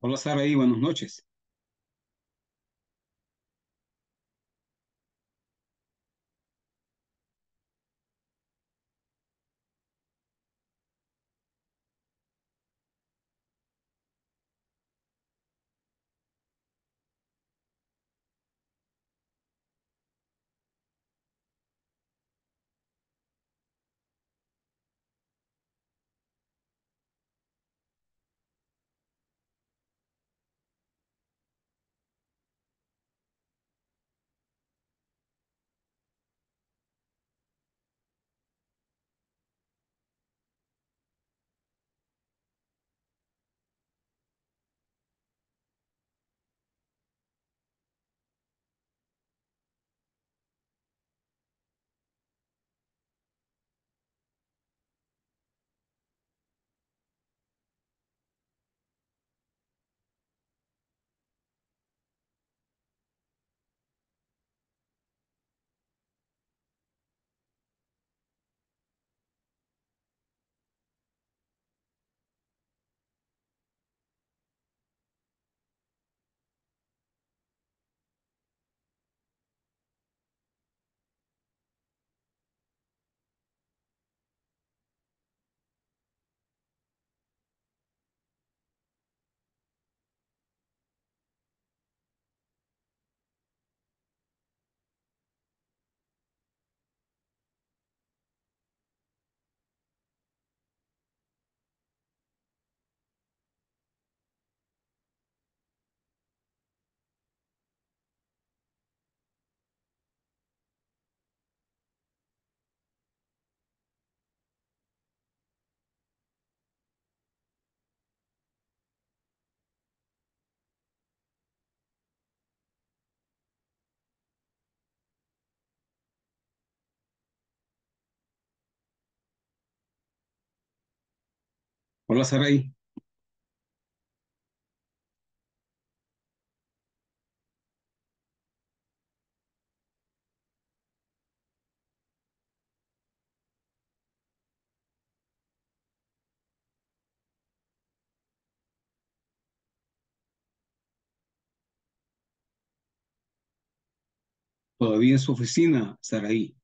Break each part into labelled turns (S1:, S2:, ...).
S1: Hola Saraí, buenas noches. Hola Saraí. ¿Todavía en su oficina, Saraí?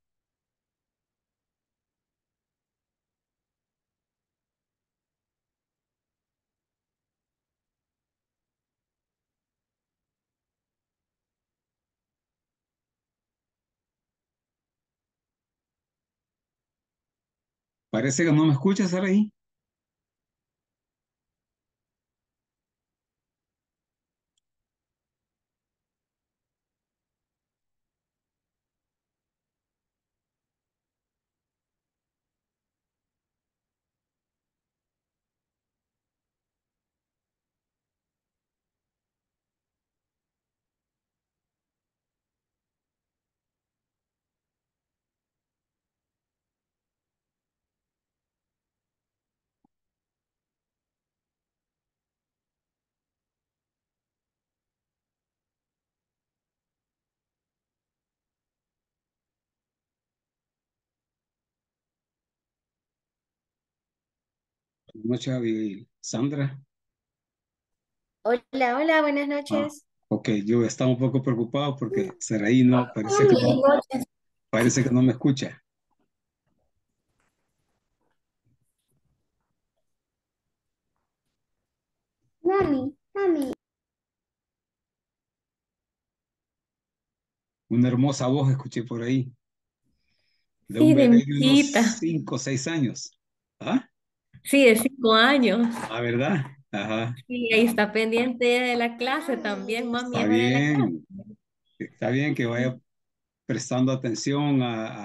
S1: Parece que no me escucha, Saraí. Buenas noches, Abigail. Sandra.
S2: Hola, hola, buenas
S1: Ah,
S2: noches.
S1: ok, yo estaba un poco preocupado porque Saraí no,
S2: Buenas noches.
S1: parece que no me escucha.
S2: Mami.
S1: Una hermosa voz escuché por ahí, de un
S2: Sí, de
S1: bebé
S2: mi
S1: de unos
S2: hijita.
S1: 5 o 6 años. ¿Ah?
S2: Sí, de 5 años.
S1: Ah, ¿verdad? Ajá.
S2: Sí, ahí está pendiente de la clase también, mami,
S1: Está
S2: esa de la clase.
S1: bien, está bien que vaya prestando atención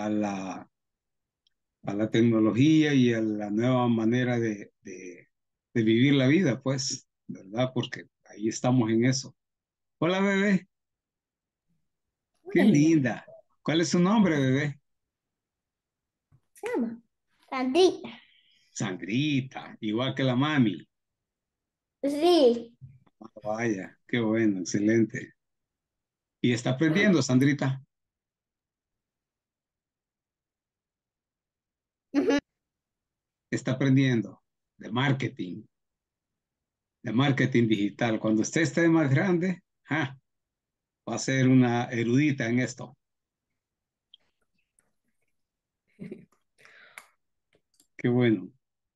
S1: a la tecnología y a la nueva manera de vivir la vida, pues, ¿verdad? Porque ahí estamos en eso. Hola, bebé, qué
S2: Órale,
S1: linda. ¿Cuál es su nombre, bebé?
S2: se llama. Sandrita.
S1: Sangrita, igual que la mami.
S2: Sí.
S1: Ah, vaya, qué bueno, excelente. ¿Y está aprendiendo, Sandrita?
S2: Ujú.
S1: Está aprendiendo de marketing, de marketing digital. Cuando usted esté más grande, va a ser una erudita en esto. Qué bueno.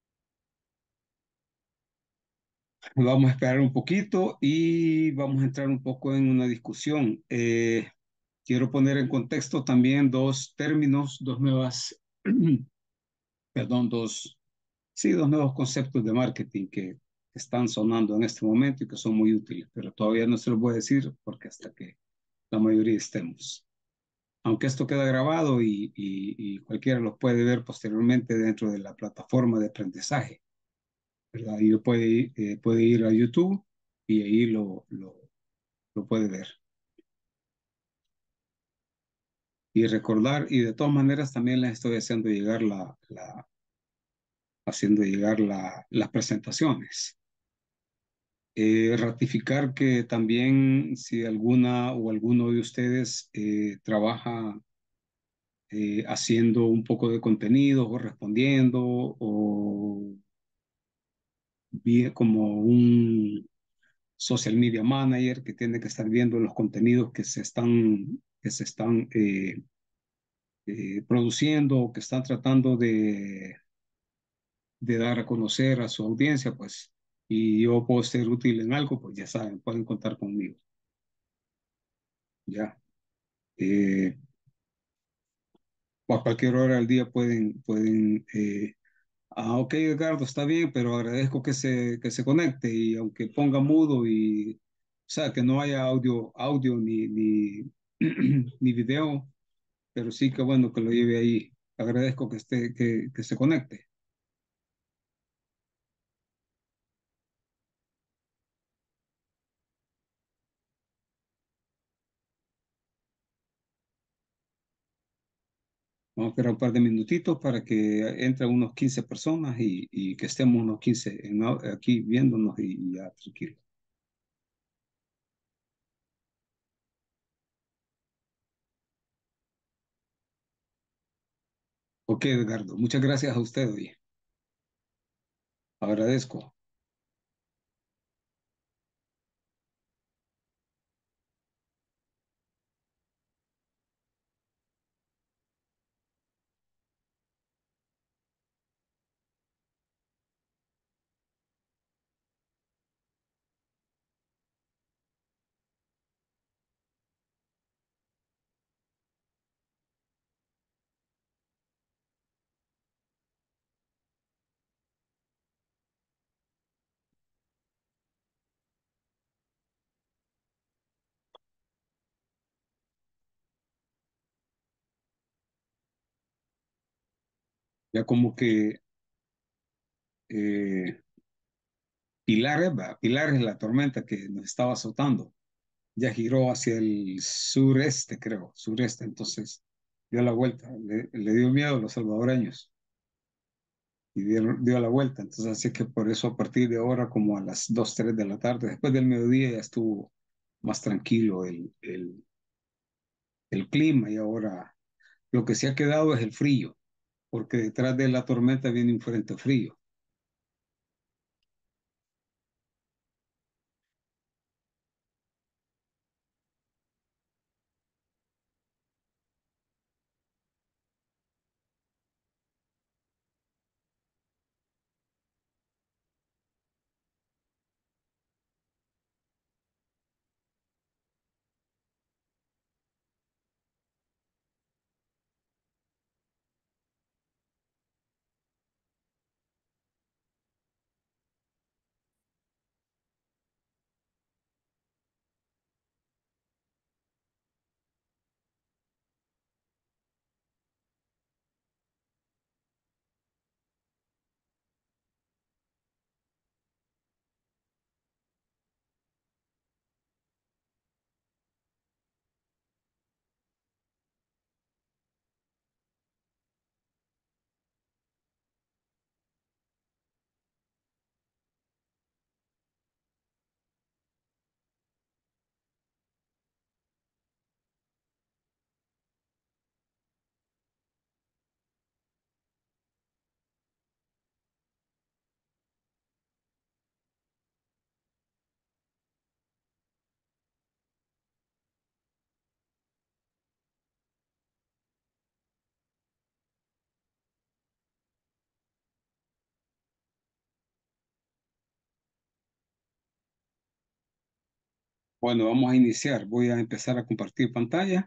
S1: Vamos a esperar un poquito y vamos a entrar un poco en una discusión. Quiero poner en contexto también dos términos, dos nuevas, perdón, sí, dos nuevos conceptos de marketing que están sonando en este momento y que son muy útiles, pero todavía no se los voy a decir porque hasta que la mayoría estemos. Aunque esto queda grabado y cualquiera lo puede ver posteriormente dentro de la plataforma de aprendizaje, ¿verdad? Y puede ir a YouTube y ahí lo puede ver. Y recordar, y de todas maneras también les estoy haciendo llegar las presentaciones. Ratificar que también si alguna o alguno de ustedes trabaja haciendo un poco de contenido o respondiendo o bien como un social media manager que tiene que estar viendo los contenidos que se están produciendo o que están tratando de dar a conocer a su audiencia, pues, y yo puedo ser útil en algo, pues ya saben, pueden contar conmigo, ya. Eh, o a cualquier hora del día ok, Edgardo, está bien, pero agradezco que se conecte y aunque ponga mudo o sea, que no haya audio ni video, pero sí que bueno que lo lleve ahí. Agradezco que se conecte. Vamos a esperar un par de minutitos para que entre unos 15 personas y que estemos unos 15 aquí viéndonos y ya tranquilo. Ok, Edgardo, muchas gracias a usted, oye. Agradezco. Ya como que eh, Pilar es la tormenta que nos estaba azotando. Ya giró hacia el sureste, creo, sureste, entonces dio la vuelta. Le dio miedo a los salvadoreños y dio la vuelta. Entonces, así que por eso a partir de ahora, como a las 2 3 de la tarde, después del mediodía, ya estuvo más tranquilo el clima y ahora lo que se ha quedado es el frío, porque detrás de la tormenta viene un frente frío. Bueno, vamos a iniciar. Voy a empezar a compartir pantalla.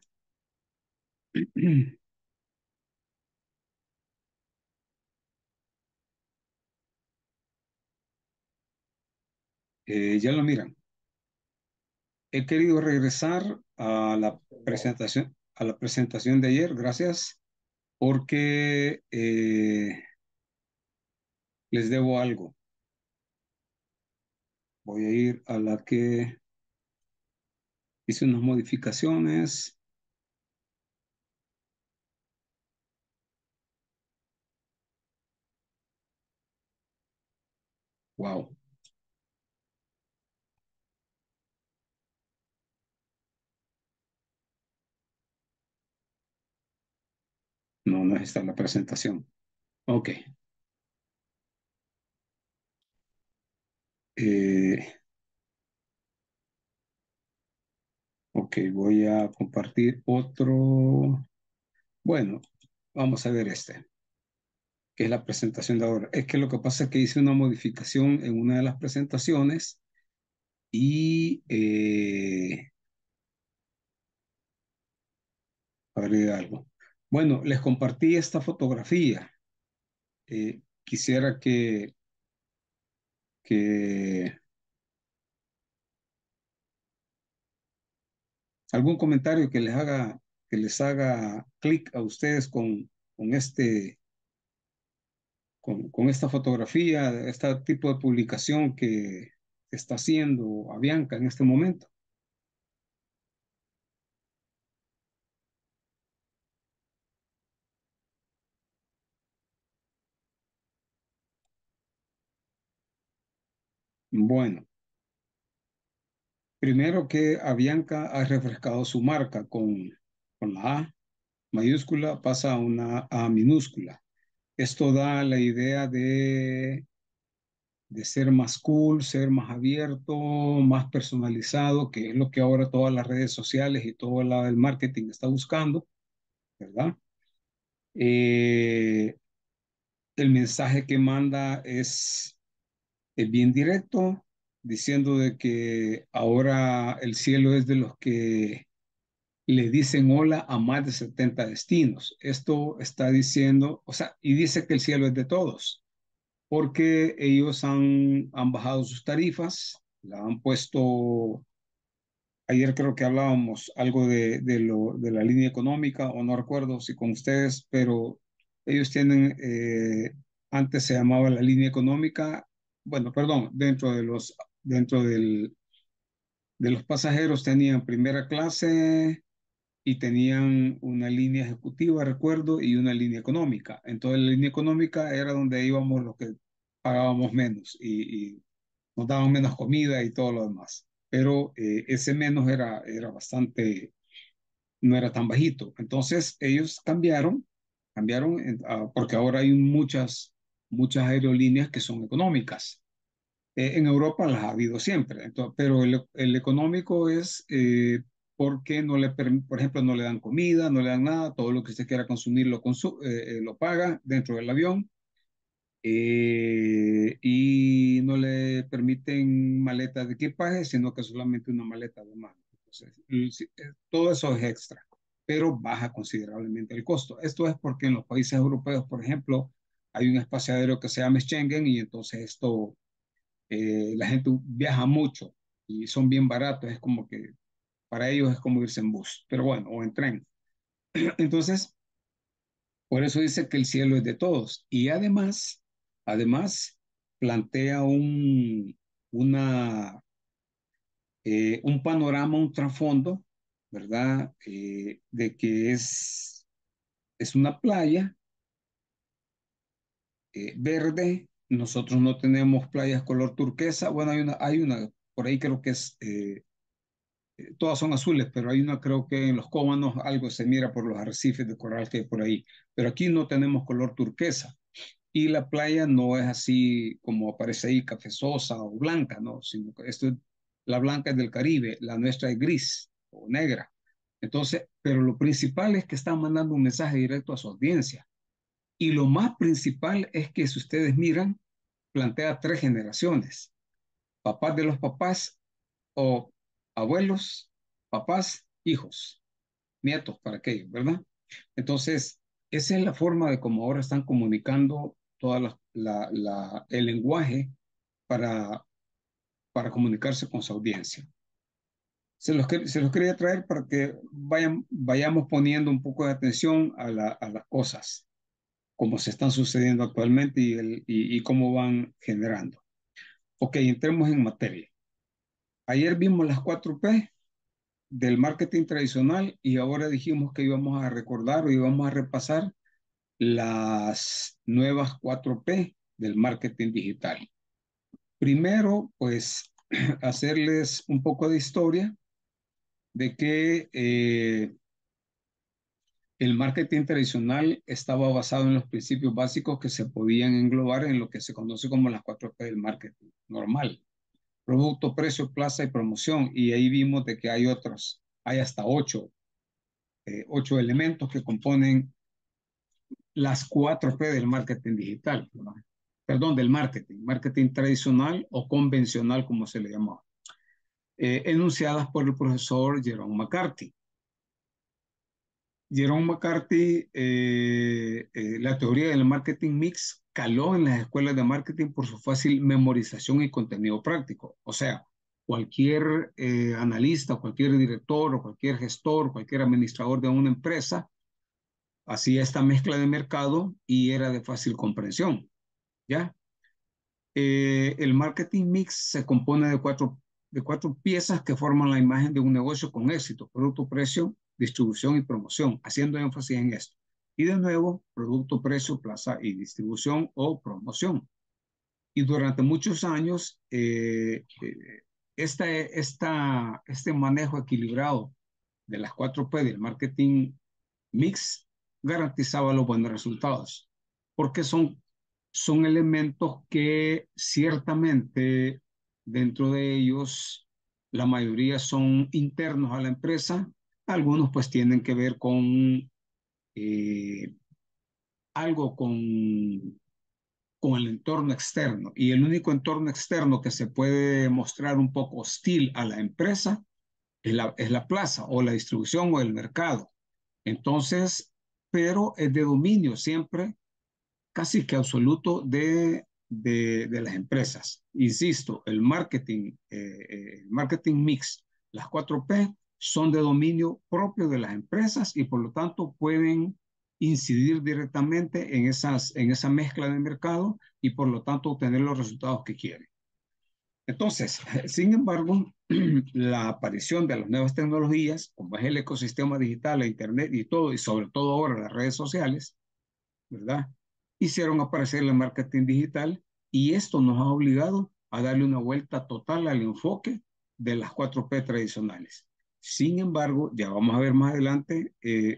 S1: Ya lo miran. He querido regresar a la presentación de ayer, gracias, porque les debo algo. Voy a ir a la que hice unas modificaciones. Wow, no, no es esta la presentación. Ok, eh, ok, voy a compartir otro. Bueno, vamos a ver este, que es la presentación de ahora. Es que lo que pasa es que hice una modificación en una de las presentaciones y agregué algo. Bueno, les compartí esta fotografía. Quisiera que algún comentario que les haga clic a ustedes con esta fotografía, este tipo de publicación que está haciendo Avianca en este momento. Bueno, primero que Avianca ha refrescado su marca con la A mayúscula, pasa a una A minúscula. Esto da la idea de ser más cool, ser más abierto, más personalizado, que es lo que ahora todas las redes sociales y todo el marketing está buscando, ¿verdad? Eh, el mensaje que manda es bien directo, diciendo de que ahora el cielo es de los que le dicen hola a más de 70 destinos. Esto está diciendo, o sea, y dice que el cielo es de todos, porque ellos han bajado sus tarifas, la han puesto, ayer creo que hablábamos algo de la línea económica, o no recuerdo si con ustedes, pero ellos tienen, antes se llamaba la línea económica, bueno, perdón, dentro de los pasajeros tenían primera clase y tenían una línea ejecutiva, recuerdo, y una línea económica. Entonces la línea económica era donde íbamos los que pagábamos menos y nos daban menos comida y todo lo demás. Pero ese menos era bastante, no era tan bajito. Entonces ellos cambiaron porque ahora hay muchas aerolíneas que son económicas. En Europa las ha habido siempre, entonces, pero el económico es porque por ejemplo, no le dan comida, no le dan nada, todo lo que usted quiera consumir lo paga dentro del avión y no le permiten maletas de equipaje, sino que solamente una maleta de mano. Entonces, todo eso es extra, pero baja considerablemente el costo. Esto es porque en los países europeos, por ejemplo, hay un espacio aéreo que se llama Schengen y entonces la gente viaja mucho y son bien baratos, es como que para ellos es como irse en bus, pero bueno, o en tren. Entonces, por eso dice que el cielo es de todos. Y además plantea una, un panorama, un trasfondo, ¿verdad? De que es una playa verde. Nosotros no tenemos playas color turquesa. Bueno, hay una por ahí creo que todas son azules, pero hay una, creo que en los Cóbanos algo se mira por los arrecifes de coral que hay por ahí. Pero aquí no tenemos color turquesa. Y la playa no es así como aparece ahí, cafezosa o blanca, ¿no? Sino que la blanca es del Caribe, la nuestra es gris o negra. Entonces, pero lo principal es que están mandando un mensaje directo a su audiencia. Y lo más principal es que si ustedes miran, plantea tres generaciones, papás de los papás o abuelos, papás, hijos, nietos para aquellos, ¿verdad? Entonces, esa es la forma de cómo ahora están comunicando toda el lenguaje para, para comunicarse con su audiencia. Se los quería traer para que vayamos poniendo un poco de atención a las cosas, como se están sucediendo actualmente y cómo van generando. Ok, entremos en materia. Ayer vimos las 4P del marketing tradicional y ahora dijimos que íbamos a recordar o íbamos a repasar las nuevas 4P del marketing digital. Primero, pues, hacerles un poco de historia de que el marketing tradicional estaba basado en los principios básicos que se podían englobar en lo que se conoce como las 4P del marketing normal. Producto, precio, plaza y promoción. Y ahí vimos de que hay otros, hay hasta ocho elementos que componen las 4P del marketing digital, ¿no? Perdón, del marketing tradicional o convencional, como se le llamaba, enunciadas por el profesor Jerome McCarthy. Jerome McCarthy, la teoría del marketing mix caló en las escuelas de marketing por su fácil memorización y contenido práctico. O sea, cualquier analista, cualquier director o cualquier gestor, cualquier administrador de una empresa hacía esta mezcla de mercado y era de fácil comprensión, ¿ya? El marketing mix se compone de cuatro piezas que forman la imagen de un negocio con éxito: producto, precio, distribución y promoción, haciendo énfasis en esto. Y de nuevo, producto, precio, plaza y distribución o promoción. Y durante muchos años, este manejo equilibrado de las 4P del marketing mix garantizaba los buenos resultados, porque son elementos que ciertamente dentro de ellos la mayoría son internos a la empresa, algunos pues tienen que ver con eh, algo con el entorno externo, y el único entorno externo que se puede mostrar un poco hostil a la empresa es la plaza o la distribución o el mercado. Entonces, pero es de dominio siempre casi que absoluto de las empresas. Insisto, el marketing mix, las 4P, son de dominio propio de las empresas y por lo tanto pueden incidir directamente en esa mezcla de mercado y por lo tanto obtener los resultados que quieren. Entonces, sin embargo, la aparición de las nuevas tecnologías, como es el ecosistema digital, la Internet y todo, y sobre todo ahora las redes sociales, ¿verdad? Hicieron aparecer el marketing digital y esto nos ha obligado a darle una vuelta total al enfoque de las 4P tradicionales. Sin embargo, ya vamos a ver más adelante,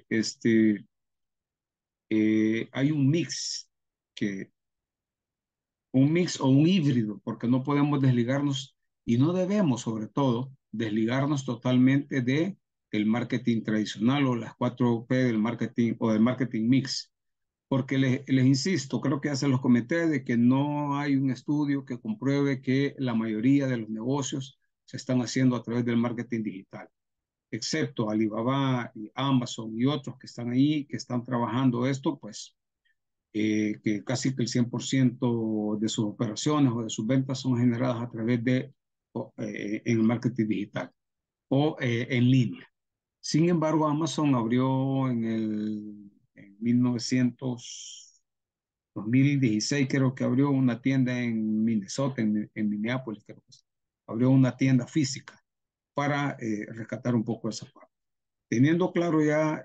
S1: hay que, un mix o un híbrido, porque no podemos desligarnos y no debemos, sobre todo, desligarnos totalmente de el marketing tradicional o las 4P del marketing o del marketing mix. Porque les insisto, creo que ya se los comenté, de que no hay un estudio que compruebe que la mayoría de los negocios se están haciendo a través del marketing digital, excepto Alibaba y Amazon y otros que están ahí, que están trabajando esto, pues que casi que el 100% de sus operaciones o de sus ventas son generadas a través en el marketing digital o en línea. Sin embargo, Amazon abrió en 2016 creo que abrió una tienda en Minnesota, en Minneapolis, creo que abrió una tienda física para rescatar un poco esa parte. Teniendo claro ya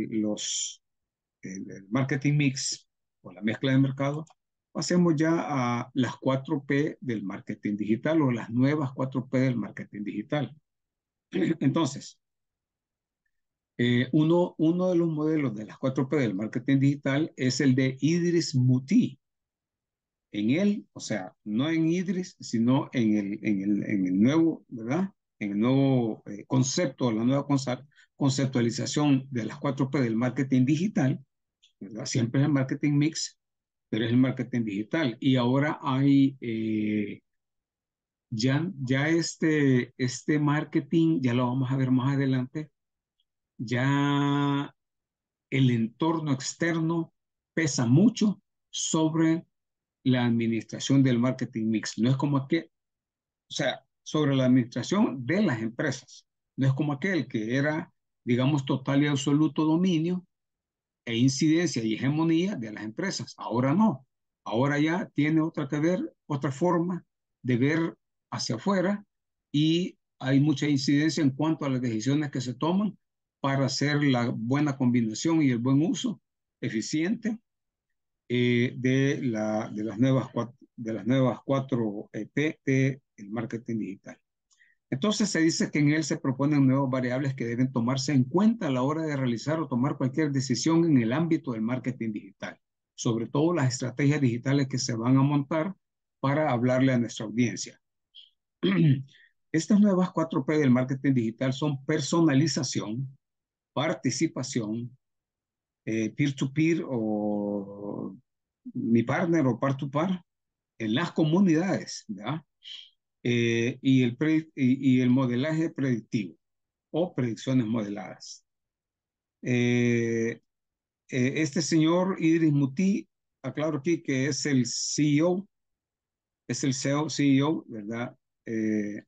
S1: el marketing mix o la mezcla de mercado, pasemos ya a las 4P del marketing digital o las nuevas 4P del marketing digital. Entonces, uno de los modelos de las 4P del marketing digital es el de Idris Muti. En él, o sea, no en Idris, sino en el nuevo, ¿verdad? En el nuevo concepto, la nueva conceptualización de las 4P del marketing digital, ¿verdad? Siempre es el marketing mix, pero es el marketing digital. Y ahora hay ya este marketing, ya lo vamos a ver más adelante, ya el entorno externo pesa mucho sobre la administración del marketing mix. No es como aquel, o sea, sobre la administración de las empresas. No es como aquel que era, digamos, total y absoluto dominio e incidencia y hegemonía de las empresas. Ahora no. Ahora ya tiene otra que ver, otra forma de ver hacia afuera y hay mucha incidencia en cuanto a las decisiones que se toman para hacer la buena combinación y el buen uso eficiente de las nuevas cuatro P del marketing digital. Entonces se dice que en él se proponen nuevas variables que deben tomarse en cuenta a la hora de realizar o tomar cualquier decisión en el ámbito del marketing digital, sobre todo las estrategias digitales que se van a montar para hablarle a nuestra audiencia. Estas nuevas 4P del marketing digital son personalización, participación, peer-to-peer o mi partner o par-to-par en las comunidades, ¿verdad? Y el modelaje predictivo o predicciones modeladas. Este señor Idris Muti, aclaro aquí que es el CEO, es el CEO, ¿verdad? Eh,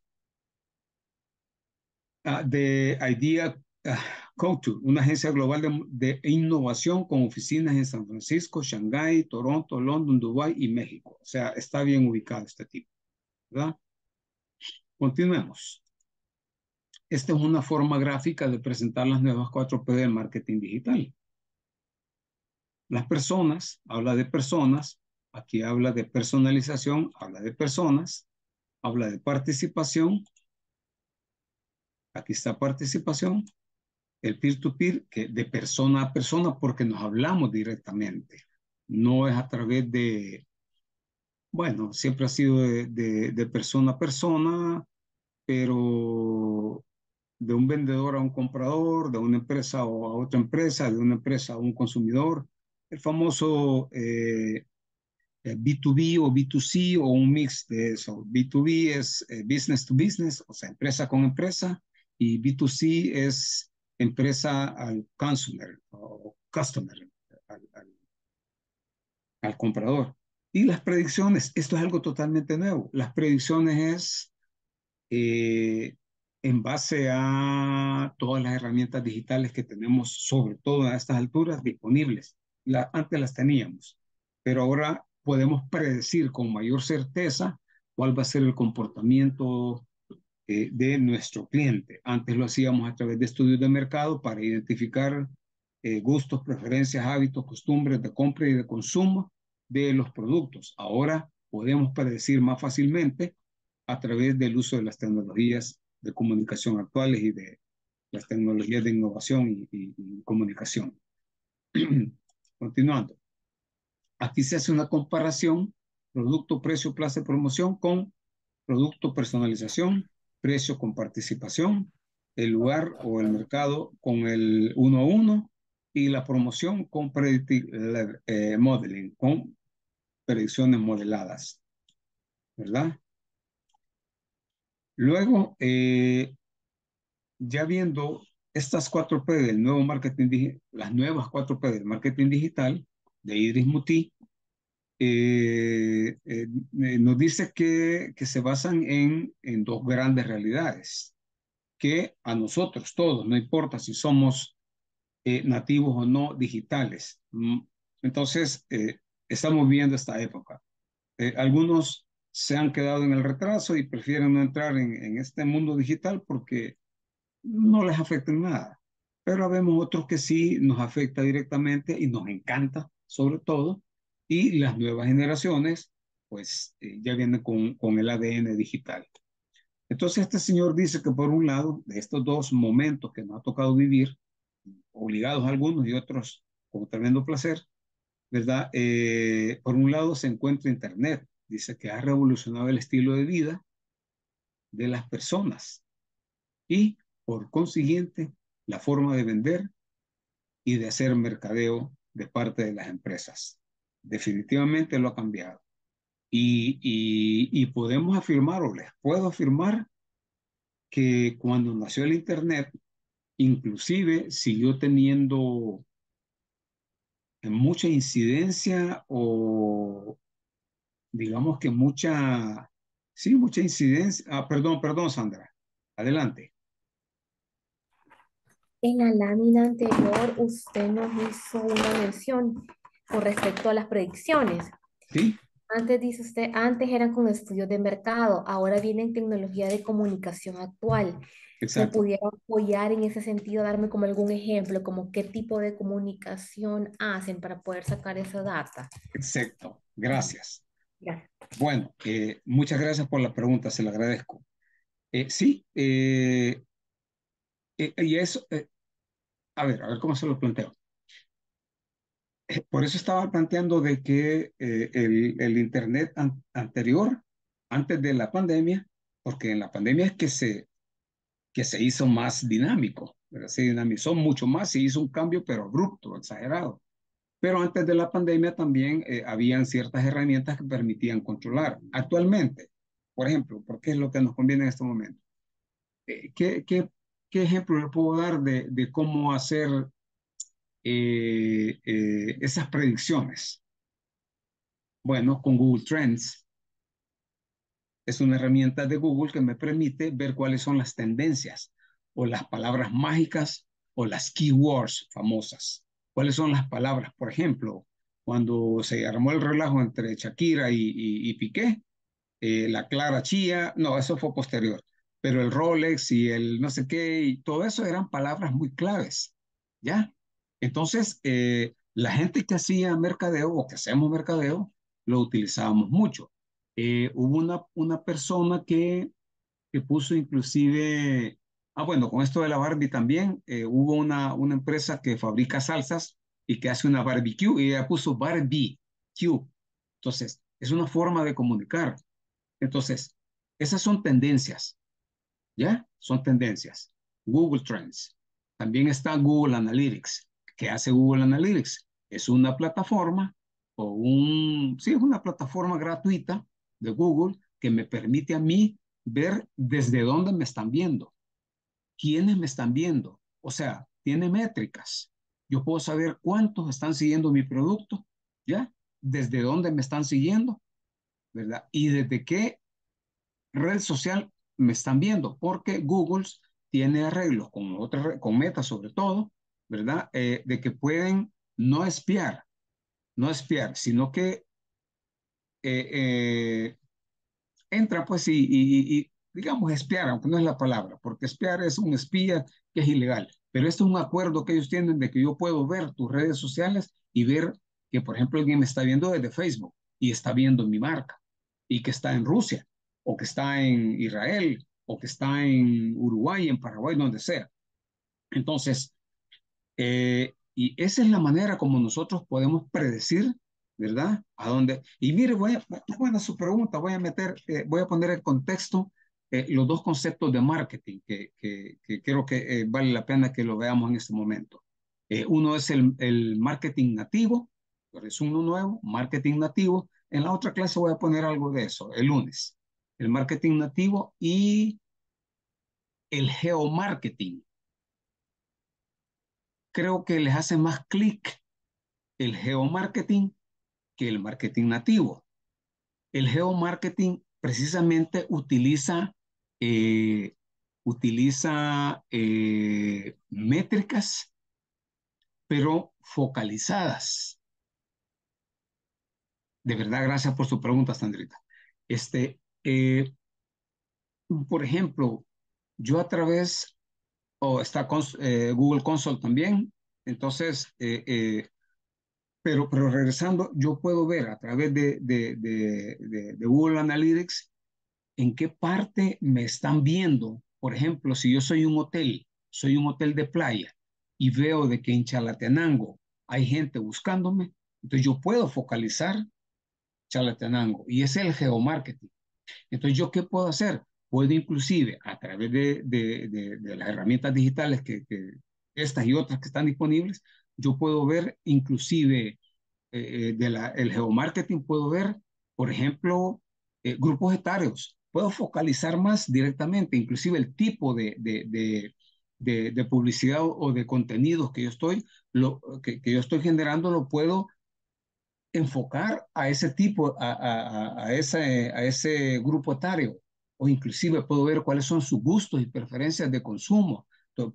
S1: de Idea Culture, una agencia global de innovación con oficinas en San Francisco, Shanghái, Toronto, London, Dubái y México. O sea, está bien ubicado este tipo, ¿verdad? Continuemos. Esta es una forma gráfica de presentar las nuevas 4P del marketing digital. Las personas, habla de personas, aquí habla de personalización, habla de personas, habla de participación, aquí está participación, el peer-to-peer, que de persona a persona, porque nos hablamos directamente. No es a través de, bueno, siempre ha sido de persona a persona, pero de un vendedor a un comprador, de una empresa a otra empresa, de una empresa a un consumidor. El famoso B2B o B2C o un mix de eso. B2B es business to business, o sea, empresa con empresa, y B2C es empresa al consumer o customer, al comprador. Y las predicciones, esto es algo totalmente nuevo. Las predicciones es eh, en base a todas las herramientas digitales que tenemos, sobre todo a estas alturas, disponibles. Antes las teníamos, pero ahora podemos predecir con mayor certeza cuál va a ser el comportamiento de nuestro cliente. Antes lo hacíamos a través de estudios de mercado para identificar gustos, preferencias, hábitos, costumbres de compra y de consumo de los productos. Ahora podemos predecir más fácilmente a través del uso de las tecnologías de comunicación actuales y de las tecnologías de innovación y comunicación. Continuando. Aquí se hace una comparación producto, precio, plaza, promoción con producto, personalización, precio con participación, el lugar o el mercado con el 1 a 1 y la promoción con modeling, con predicciones modeladas, ¿verdad? Luego, ya viendo estas 4P del nuevo marketing, las nuevas 4P del marketing digital de Idris Muti, nos dice que se basan en dos grandes realidades, que a nosotros todos, no importa si somos nativos o no digitales. Entonces, estamos viendo esta época. Algunos se han quedado en el retraso y prefieren no entrar en este mundo digital porque no les afecta en nada. Pero vemos otros que sí nos afecta directamente y nos encanta, sobre todo. Y las nuevas generaciones, pues ya vienen con el ADN digital. Entonces, este señor dice que por un lado, de estos dos momentos que nos ha tocado vivir, obligados algunos y otros con tremendo placer, ¿verdad? Por un lado se encuentra Internet. Dice que ha revolucionado el estilo de vida de las personas y, por consiguiente, la forma de vender y de hacer mercadeo de parte de las empresas. Definitivamente lo ha cambiado. Y podemos afirmar, o les puedo afirmar, que cuando nació el Internet, inclusive siguió teniendo mucha incidencia o digamos que mucha, sí, mucha incidencia. Ah, perdón, Sandra. Adelante.
S2: En la lámina anterior, usted nos hizo una mención con respecto a las predicciones.
S1: Sí,
S2: Antes dice usted, antes eran con estudios de mercado, ahora vienen tecnología de comunicación actual. ¿Me
S1: exacto,
S2: pudiera apoyar en ese sentido, darme como algún ejemplo, como qué tipo de comunicación hacen para poder sacar esa data?
S1: exacto. Gracias.
S2: Gracias.
S1: Bueno, muchas gracias por la pregunta, se la agradezco. Sí, y eso, a ver cómo se lo planteo. Por eso estaba planteando de que el Internet anterior, antes de la pandemia, porque en la pandemia es que se hizo más dinámico, ¿verdad? Se dinamizó mucho más, se hizo un cambio, pero abrupto, exagerado. Pero antes de la pandemia también habían ciertas herramientas que permitían controlar. Actualmente, por ejemplo, ¿por qué es lo que nos conviene en este momento? ¿Qué ejemplo le puedo dar de cómo hacer esas predicciones? Bueno, con Google Trends es una herramienta de Google que me permite ver cuáles son las tendencias o las palabras mágicas o las keywords famosas. ¿Cuáles son las palabras? Por ejemplo, cuando se armó el relajo entre Shakira y Piqué, la Clara Chía, no, eso fue posterior, pero el Rolex y el no sé qué, y todo eso eran palabras muy claves, ¿ya? Entonces, la gente que hacía mercadeo o que hacemos mercadeo, lo utilizábamos mucho. Hubo una persona que puso inclusive, bueno, con esto de la Barbie también, hubo una empresa que fabrica salsas y que hace una barbecue y ella puso barbecue. Entonces, es una forma de comunicar. Entonces, esas son tendencias, ¿ya? Son tendencias. Google Trends. También está Google Analytics. ¿Qué hace Google Analytics? Es una plataforma sí, es una plataforma gratuita de Google que me permite a mí ver desde dónde me están viendo, quiénes me están viendo. O sea, tiene métricas. Yo puedo saber cuántos están siguiendo mi producto, ¿ya? Desde dónde me están siguiendo, ¿verdad? Y desde qué red social me están viendo, porque Google tiene arreglos con Meta sobre todo, ¿verdad? De que pueden no espiar, no espiar, sino que eh, eh, entra pues digamos espiar, aunque no es la palabra, porque espiar es un espía que es ilegal, pero este es un acuerdo que ellos tienen de que yo puedo ver tus redes sociales y ver que, por ejemplo, alguien me está viendo desde Facebook y está viendo mi marca y que está en Rusia o que está en Israel o que está en Uruguay, en Paraguay, donde sea. Entonces, y esa es la manera como nosotros podemos predecir, ¿verdad? A dónde. Y mire, está buena su pregunta, voy a poner en contexto los dos conceptos de marketing que creo que vale la pena que lo veamos en este momento. Uno es el marketing nativo, es uno nuevo, marketing nativo. En la otra clase voy a poner algo de eso, el lunes. El marketing nativo y el geomarketing. Creo que les hace más clic el geomarketing que el marketing nativo. El geomarketing precisamente eh, utiliza métricas, pero focalizadas. De verdad, gracias por su pregunta, Sandrita. Este, eh, por ejemplo, yo a través, o está Google Console también, entonces pero regresando, yo puedo ver a través de Google Analytics en qué parte me están viendo. Por ejemplo, si yo soy un hotel de playa y veo de que en Chalatenango hay gente buscándome, entonces yo puedo focalizar Chalatenango y es el geomarketing. Entonces, ¿yo qué puedo hacer? Puedo inclusive a través de las herramientas digitales estas y otras que están disponibles, yo puedo ver inclusive el geomarketing, puedo ver Por ejemplo, grupos etarios. Puedo focalizar más directamente, inclusive el tipo de publicidad o de contenidos que que yo estoy generando, lo puedo enfocar a ese tipo, a ese grupo etario, o inclusive puedo ver cuáles son sus gustos y preferencias de consumo. Entonces,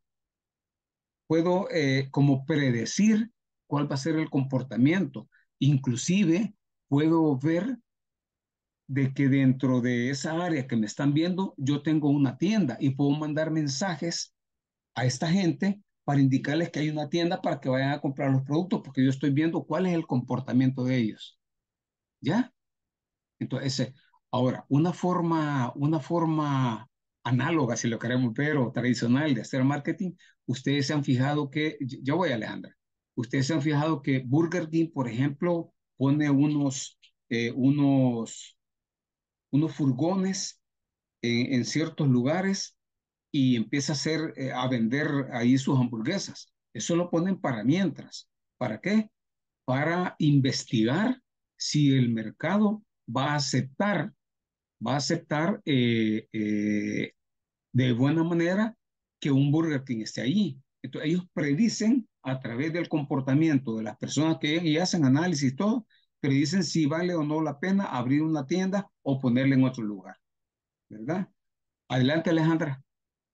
S1: puedo como predecir cuál va a ser el comportamiento. Inclusive puedo ver de que dentro de esa área que me están viendo, yo tengo una tienda y puedo mandar mensajes a esta gente para indicarles que hay una tienda para que vayan a comprar los productos, porque yo estoy viendo cuál es el comportamiento de ellos. ¿Ya? Entonces, ahora, una forma análoga, si lo queremos ver, o tradicional de hacer marketing, ustedes se han fijado que, yo voy Alejandra, ustedes se han fijado que Burger King, por ejemplo, pone unos furgones en ciertos lugares y empieza a vender ahí sus hamburguesas. Eso lo ponen para mientras. ¿Para qué? Para investigar si el mercado va a aceptar de buena manera que un Burger King esté allí. Entonces, ellos predicen a través del comportamiento de las personas que llegan y hacen análisis y todo, predicen si vale o no la pena abrir una tienda o ponerla en otro lugar, ¿verdad? Adelante, Alejandra.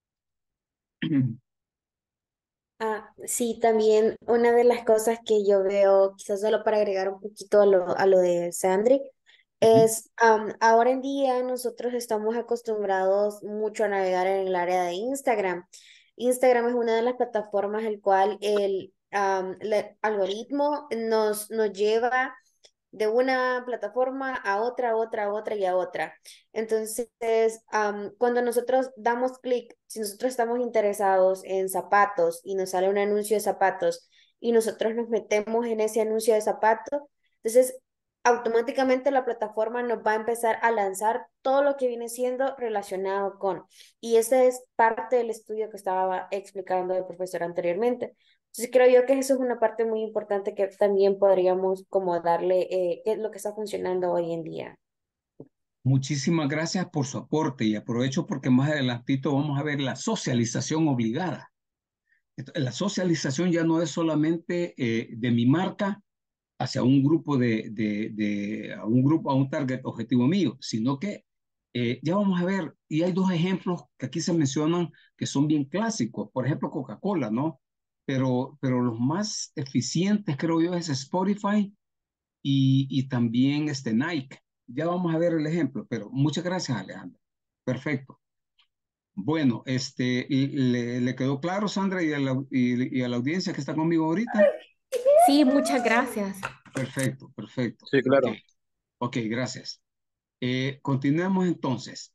S3: Sí, también una de las cosas que yo veo, quizás solo para agregar un poquito a lo de Sandri, es ahora en día nosotros estamos acostumbrados mucho a navegar en el área de Instagram. Instagram es una de las plataformas el cual el algoritmo nos lleva de una plataforma a otra, a otra y a otra. Entonces, cuando nosotros damos clic, si nosotros estamos interesados en zapatos y nos sale un anuncio de zapatos y nosotros nos metemos en ese anuncio de zapatos, entonces automáticamente la plataforma nos va a empezar a lanzar todo lo que viene siendo relacionado con. Y ese es parte del estudio que estaba explicando el profesor anteriormente. Entonces creo yo que eso es una parte muy importante que también podríamos como darle, qué es lo que está funcionando hoy en día.
S1: Muchísimas gracias por su aporte y aprovecho porque más adelantito vamos a ver la socialización obligada. La socialización ya no es solamente de mi marca hacia un grupo a un grupo, a un target objetivo mío, sino que ya vamos a ver, y hay dos ejemplos que aquí se mencionan que son bien clásicos, por ejemplo Coca-Cola, ¿no? Pero los más eficientes creo yo es Spotify y también Nike. Ya vamos a ver el ejemplo, pero muchas gracias, Alejandro. Perfecto. Bueno, ¿le quedó claro, Sandra, y a la audiencia que está conmigo ahorita?
S2: Sí, muchas gracias.
S1: Perfecto, perfecto.
S4: Sí,
S1: Ok,
S4: claro.
S1: ok, gracias. Continuemos entonces.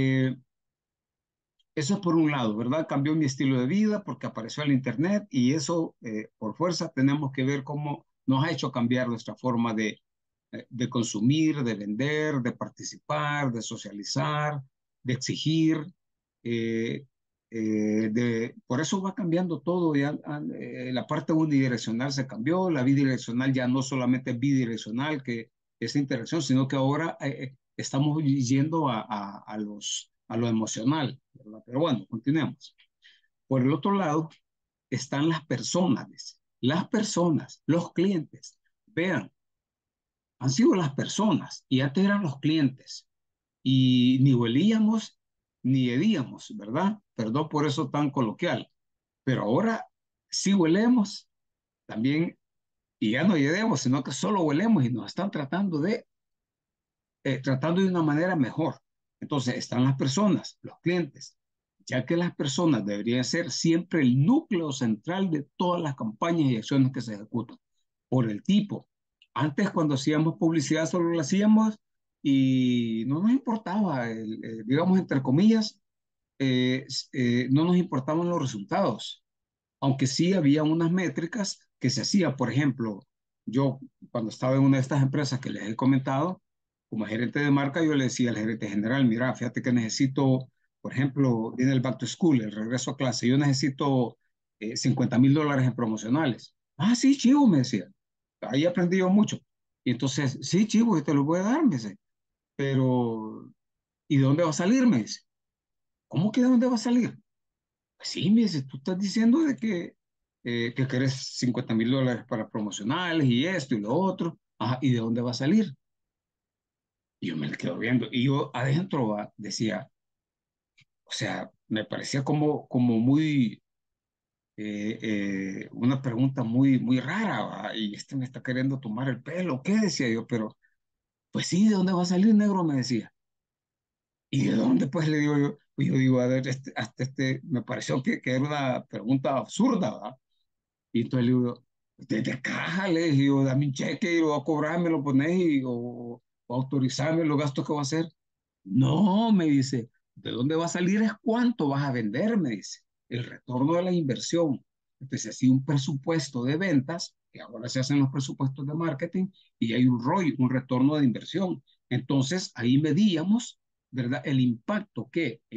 S1: Eso es por un lado, ¿verdad? Cambió mi estilo de vida porque apareció el Internet y eso, por fuerza, tenemos que ver cómo nos ha hecho cambiar nuestra forma de consumir, de vender, de participar, de socializar, de exigir. eh, por eso va cambiando todo. La parte unidireccional se cambió, la bidireccional ya no solamente es bidireccional, que es interacción, sino que ahora estamos yendo a lo emocional, ¿verdad? Pero bueno, continuemos. Por el otro lado están las personas, dice. Las personas, los clientes. Vean, han sido las personas y antes eran los clientes y ni huelíamos ni hedíamos, ¿verdad? Perdón por eso tan coloquial, pero ahora sí huelemos también y ya no hedemos, sino que solo huelemos y nos están tratando de una manera mejor. Entonces están las personas, los clientes, ya que las personas deberían ser siempre el núcleo central de todas las campañas y acciones que se ejecutan, por el tipo. Antes cuando hacíamos publicidad solo lo hacíamos y no nos importaba, digamos entre comillas, no nos importaban los resultados, aunque sí había unas métricas que se hacían. Por ejemplo, yo cuando estaba en una de estas empresas que les he comentado, como gerente de marca, yo le decía al gerente general, mira, fíjate que necesito, por ejemplo, viene el back to school, el regreso a clase, yo necesito $50,000 en promocionales. Ah, sí, chivo, me decía. Ahí aprendí yo mucho. Y entonces, sí, chivo, yo te lo voy a dar, me dice, pero ¿y de dónde va a salir? Me dice. ¿Cómo que de dónde va a salir? Pues sí, me dice, tú estás diciendo de que querés $50,000 para promocionales y esto y lo otro. Ajá, ¿y de dónde va a salir? Y yo me le quedo viendo. Y yo adentro decía, o sea, me parecía como muy, una pregunta muy rara, ¿va? Y este me está queriendo tomar el pelo. ¿Qué decía yo? Pero, pues sí, ¿de dónde va a salir, negro? Me decía. ¿Y de dónde? Pues le digo yo. Pues yo digo, a ver, hasta me pareció que era una pregunta absurda, ¿va? Y entonces le digo, desde caja, le digo, dame un cheque y lo voy a cobrar, me lo pones o autorizarme los gastos que voy a hacer. No, me dice, ¿de dónde va a salir? Es cuánto vas a vender, me dice, el retorno de la inversión. Entonces, así un presupuesto de ventas, que ahora se hacen los presupuestos de marketing, y hay un ROI, un retorno de inversión. Entonces, ahí medíamos, ¿verdad? El impacto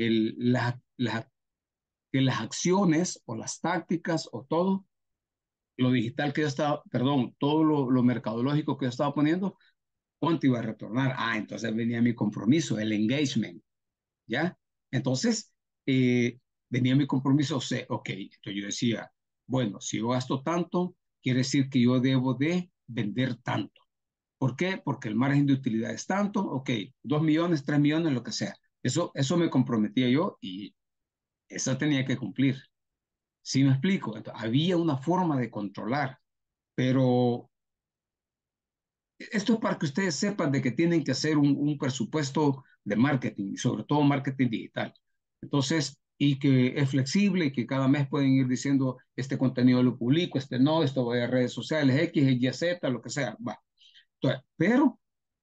S1: que las acciones o las tácticas o todo lo digital que yo estaba, perdón, todo lo mercadológico que yo estaba poniendo, ¿cuánto iba a retornar? Ah, entonces venía mi compromiso, el engagement, ¿ya? Entonces, venía mi compromiso, o sea, ok, entonces yo decía, bueno, si yo gasto tanto, quiere decir que yo debo de vender tanto. ¿Por qué? Porque el margen de utilidad es tanto, ok, 2 millones, 3 millones, lo que sea. Eso me comprometía yo y eso tenía que cumplir. ¿Sí me explico? Entonces, había una forma de controlar, pero esto es para que ustedes sepan de que tienen que hacer un presupuesto de marketing, sobre todo marketing digital. Entonces, y que es flexible y que cada mes pueden ir diciendo, este contenido lo publico, este no, esto va a redes sociales, X, Y, Z, lo que sea, va. Entonces, pero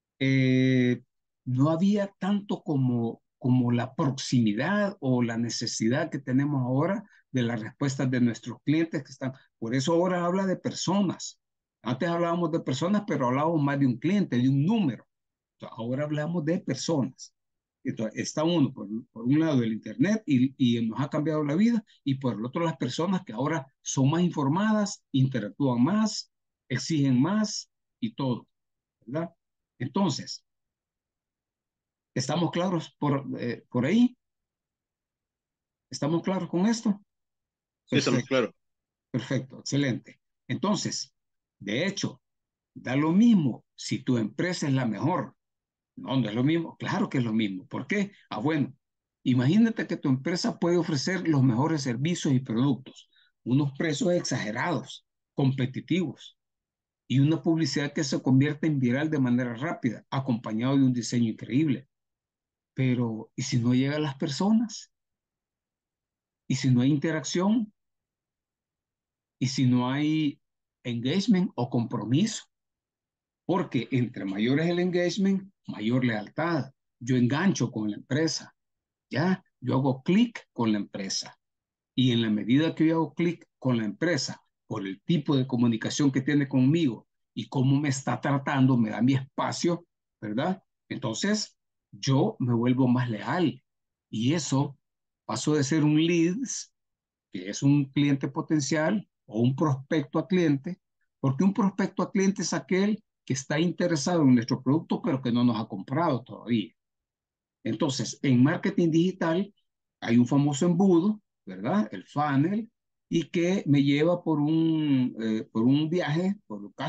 S1: no había tanto como la proximidad o la necesidad que tenemos ahora de las respuestas de nuestros clientes que están. Por eso ahora habla de personas. Antes hablábamos de personas, pero hablábamos más de un cliente, de un número. Entonces, ahora hablamos de personas. Entonces, está uno, por un lado, el Internet y nos ha cambiado la vida, y por el otro, las personas que ahora son más informadas, interactúan más, exigen más y todo, ¿verdad? Entonces, ¿estamos claros por ahí? ¿Estamos claros con esto?
S4: Sí, estamos
S1: Perfecto,
S4: claros.
S1: perfecto, excelente. Entonces, de hecho, da lo mismo si tu empresa es la mejor. No, no es lo mismo. Claro que es lo mismo. ¿Por qué? Ah, bueno, imagínate que tu empresa puede ofrecer los mejores servicios y productos, unos precios exagerados, competitivos y una publicidad que se convierte en viral de manera rápida, acompañado de un diseño increíble. Pero, ¿y si no llegan las personas? ¿Y si no hay interacción? ¿Y si no hay engagement o compromiso? Porque entre mayor es el engagement, mayor lealtad. Yo engancho con la empresa, ¿ya? Yo hago clic con la empresa. Y en la medida que yo hago clic con la empresa, por el tipo de comunicación que tiene conmigo y cómo me está tratando, me da mi espacio, ¿verdad? Entonces, yo me vuelvo más leal. Y eso paso de ser un leads, que es un cliente potencial o un prospecto a cliente, porque un prospecto a cliente es aquel que está interesado en nuestro producto, pero que no nos ha comprado todavía. Entonces, en marketing digital hay un famoso embudo, ¿verdad? El funnel, y que me lleva por un viaje, por un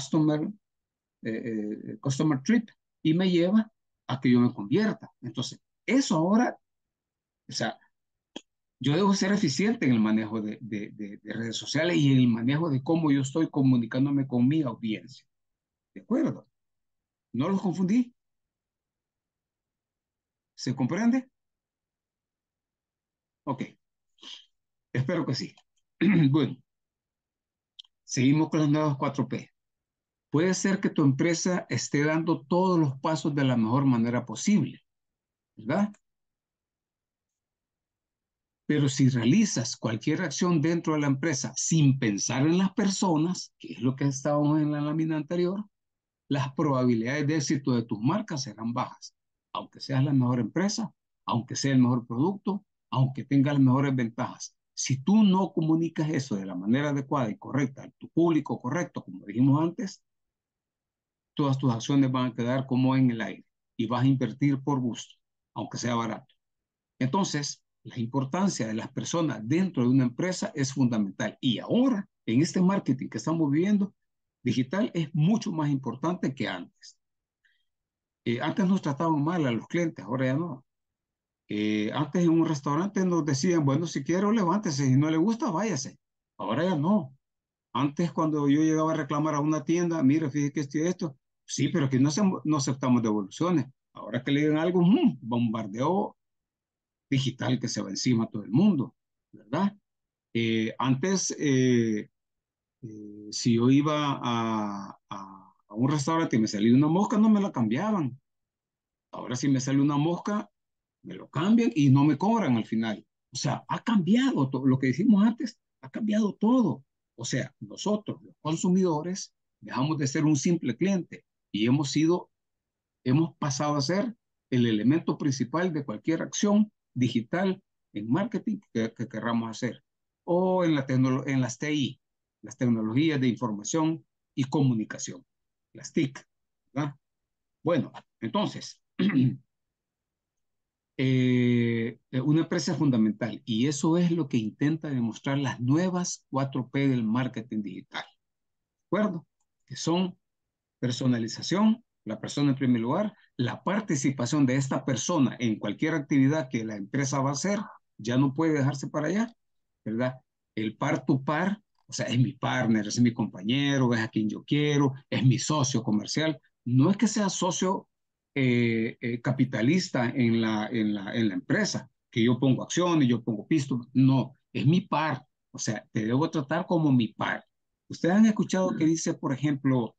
S1: customer trip, y me lleva a que yo me convierta. Entonces, eso ahora, o sea, yo debo ser eficiente en el manejo de redes sociales y en el manejo de cómo yo estoy comunicándome con mi audiencia. ¿De acuerdo? ¿No los confundí? ¿Se comprende? Ok, espero que sí. Bueno, seguimos con las nuevas 4P. Puede ser que tu empresa esté dando todos los pasos de la mejor manera posible, ¿verdad? Pero si realizas cualquier acción dentro de la empresa sin pensar en las personas, que es lo que estábamos en la lámina anterior, las probabilidades de éxito de tus marcas serán bajas, aunque seas la mejor empresa, aunque sea el mejor producto, aunque tengas las mejores ventajas. Si tú no comunicas eso de la manera adecuada y correcta a tu público correcto, como dijimos antes, todas tus acciones van a quedar como en el aire y vas a invertir por gusto, aunque sea barato. Entonces, la importancia de las personas dentro de una empresa es fundamental. Y ahora, en este marketing que estamos viviendo, digital es mucho más importante que antes. Antes nos trataban mal a los clientes, ahora ya no. Antes en un restaurante nos decían, bueno, si quiere levántese, si no le gusta, váyase. Ahora ya no. Antes cuando yo llegaba a reclamar a una tienda, mire, fíjese que esto y esto, sí, pero aquí no aceptamos devoluciones. Ahora que le digan algo, bombardeo digital que se va encima a todo el mundo, ¿verdad? Antes, si yo iba a un restaurante y me salía una mosca, no me la cambiaban. Ahora si me sale una mosca, me lo cambian y no me cobran al final. O sea, ha cambiado todo. Lo que dijimos antes, ha cambiado todo. O sea, nosotros, los consumidores, dejamos de ser un simple cliente y hemos pasado a ser el elemento principal de cualquier acción digital en marketing que querramos hacer o en las TI, las tecnologías de información y comunicación, las TIC, ¿verdad? Bueno, entonces, una empresa es fundamental y eso es lo que intenta demostrar las nuevas 4P del marketing digital, ¿de acuerdo? Que son personalización, la persona en primer lugar, la participación de esta persona en cualquier actividad que la empresa va a hacer, ya no puede dejarse para allá, ¿verdad? El par to par, o sea, es mi partner, es mi compañero, es a quien yo quiero, es mi socio comercial. No es que sea socio capitalista en la empresa, que yo pongo acciones, yo pongo pisto, no, es mi par, o sea, te debo tratar como mi par. Ustedes han escuchado que dice, por ejemplo,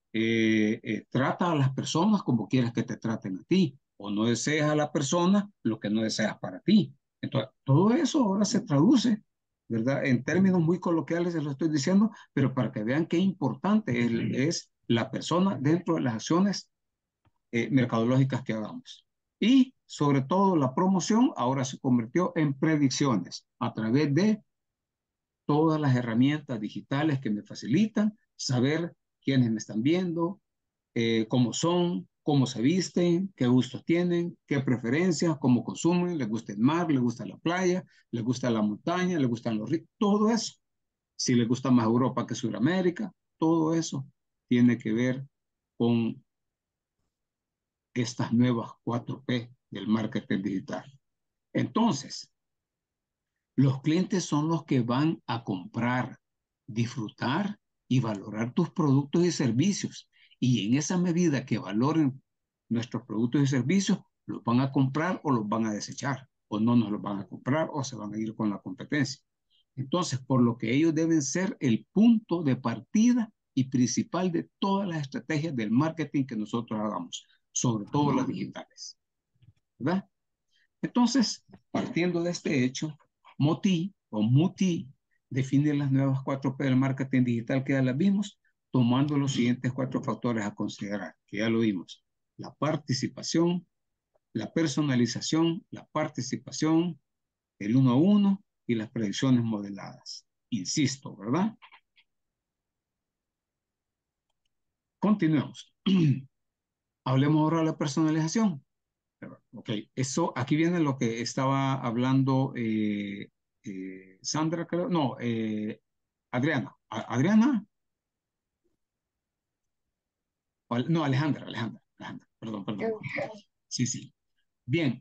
S1: trata a las personas como quieres que te traten a ti, o no deseas a la persona lo que no deseas para ti. Entonces, todo eso ahora se traduce, ¿verdad? En términos muy coloquiales se lo estoy diciendo, pero para que vean qué importante es la persona dentro de las acciones mercadológicas que hagamos. Y sobre todo la promoción ahora se convirtió en predicciones a través de todas las herramientas digitales que me facilitan saber quiénes me están viendo, cómo son, cómo se visten, qué gustos tienen, qué preferencias, cómo consumen, les gusta el mar, les gusta la playa, les gusta la montaña, les gustan los ríos, todo eso. Si les gusta más Europa que Sudamérica, todo eso tiene que ver con estas nuevas 4P del marketing digital. Entonces, los clientes son los que van a comprar, disfrutar y valorar tus productos y servicios. Y en esa medida que valoren nuestros productos y servicios, los van a comprar o los van a desechar, o no nos los van a comprar o se van a ir con la competencia. Entonces, por lo que ellos deben ser el punto de partida y principal de todas las estrategias del marketing que nosotros hagamos, sobre todo las digitales, ¿verdad? Entonces, partiendo de este hecho, MOTI o MUTI define las nuevas 4P del marketing digital que ya las vimos, tomando los siguientes 4 factores a considerar, que ya lo vimos. La participación, la personalización, la participación, el 1 a 1 y las predicciones modeladas. Insisto, ¿verdad? Continuemos. Hablemos ahora de la personalización. Ok, eso, aquí viene lo que estaba hablando Sandra, creo, no, Adriana. Adriana, no, Alejandra, perdón. Sí, sí. Bien,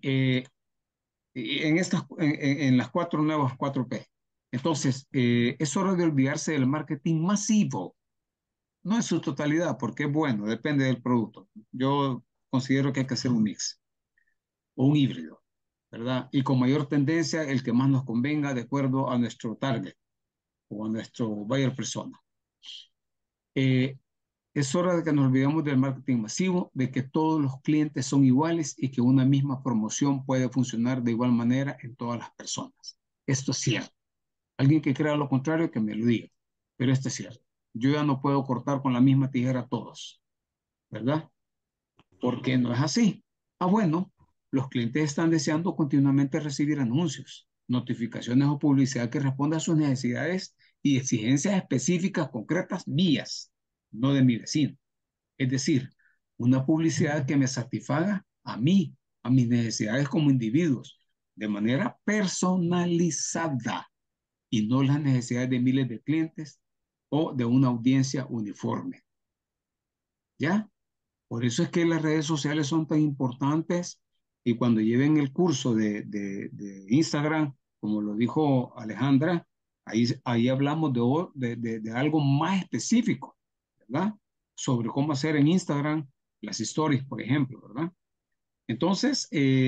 S1: en las 4 nuevas 4P. Entonces, es hora de olvidarse del marketing masivo, no en su totalidad, porque es bueno, depende del producto. Yo considero que hay que hacer un mix o un híbrido, ¿verdad? Y con mayor tendencia, el que más nos convenga de acuerdo a nuestro target o a nuestro buyer persona. Eh, es hora de que nos olvidemos del marketing masivo, de que todos los clientes son iguales y que una misma promoción puede funcionar de igual manera en todas las personas. Esto es cierto. Alguien que crea lo contrario, que me lo diga. Pero esto es cierto. Yo ya no puedo cortar con la misma tijera a todos, ¿verdad? Porque no es así. Ah, bueno, los clientes están deseando continuamente recibir anuncios, notificaciones o publicidad que responda a sus necesidades y exigencias específicas, concretas, mías, no de mi vecino. Es decir, una publicidad que me satisfaga a mí, a mis necesidades como individuos, de manera personalizada y no las necesidades de miles de clientes o de una audiencia uniforme. ¿Ya? Por eso es que las redes sociales son tan importantes y cuando lleven el curso de Instagram, como lo dijo Alejandra, ahí hablamos de algo más específico, ¿verdad? Sobre cómo hacer en Instagram las stories, por ejemplo, ¿verdad? Entonces,